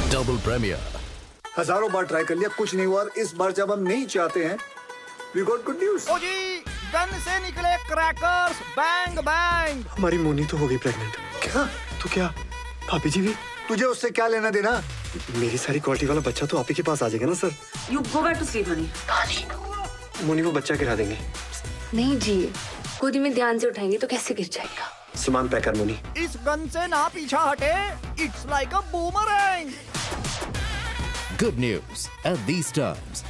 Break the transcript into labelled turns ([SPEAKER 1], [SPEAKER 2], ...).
[SPEAKER 1] Double premiere.
[SPEAKER 2] हजारों बार try कर लिया, कुछ नहीं हुआ। इस बार जब हम नहीं चाहते हैं, we got good news।
[SPEAKER 3] ओ जी, गन से निकले क्रैकर्स, बैंग बैंग।
[SPEAKER 4] हमारी मोनी तो हो गई प्रेग्नेंट।
[SPEAKER 2] क्या?
[SPEAKER 4] तो क्या भाभी जी भी?
[SPEAKER 2] तुझे उससे क्या लेना देना?
[SPEAKER 4] मेरी सारी क्वालिटी वाला बच्चा तो आप ही के पास आ जाएगा ना sir.
[SPEAKER 5] You go back to sleep, honey.
[SPEAKER 4] Moni वो बच्चा गिरा देंगे।
[SPEAKER 6] नहीं जी, गोदी में ध्यान से उठाएंगे तो कैसे गिर जाएगा।
[SPEAKER 4] सामान पैक कर मोनी।
[SPEAKER 3] इस गन से ना पीछा हटे, it's like a boomerang.
[SPEAKER 1] Good news. At these times,